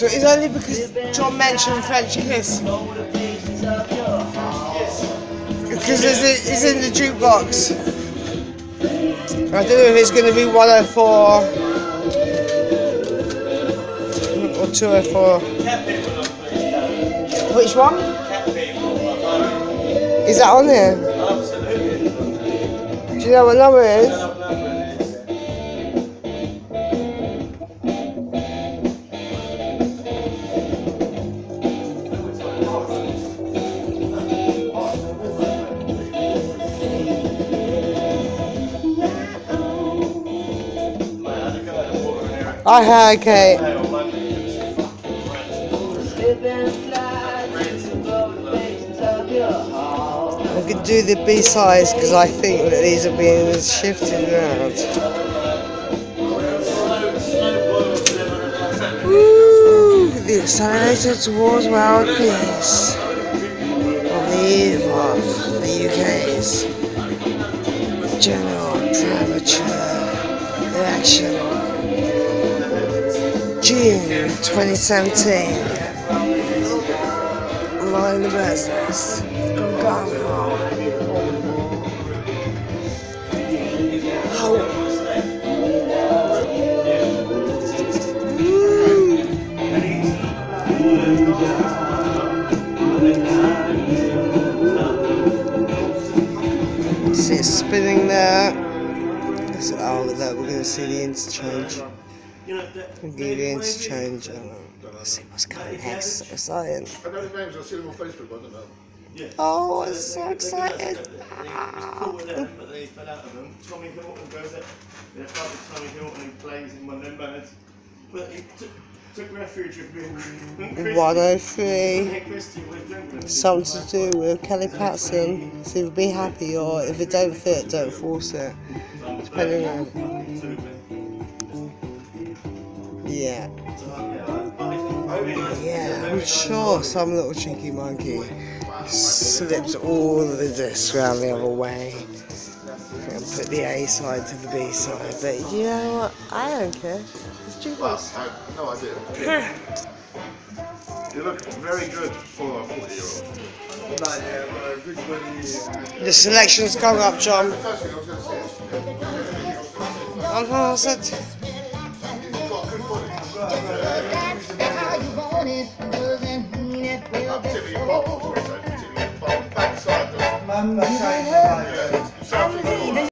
So it's only because John mentioned French Kiss. Because it's in the jukebox. I don't know if it's going to be 104 or 204. Which one? Is that on here? Absolutely. Do you know what number it is? Okay. I'm going to do the B-sides because I think that these are being shifted around. Woo! The accelerator towards world peace on the eve of the UK's general premature election. June 2017. Mind the business. Gone home. See it spinning there. So, oh, look, we're going to see the interchange. We'll give the interchange. Let's see what's coming next. So exciting. I know the names, I've seen them on Facebook, but I don't know. Oh, I'm so excited. Tommy Hilton goes up. There's probably Tommy Hilton who plays in one of them bands. But he took refuge with me. 103. Something to do with Kelly Patson. So either be happy or if it don't fit, don't force it. Depending on. Yeah. Yeah, I'm sure some little cheeky monkey slipped all of the discs around the other way and put the A side to the B side, but you know what? I don't care. It's jukebox. I have no idea. You look very good for a 40-year-old. The selection's come up, John. The first thing I was going to say is, I said. you've got a good body. Tipping your bum, backside.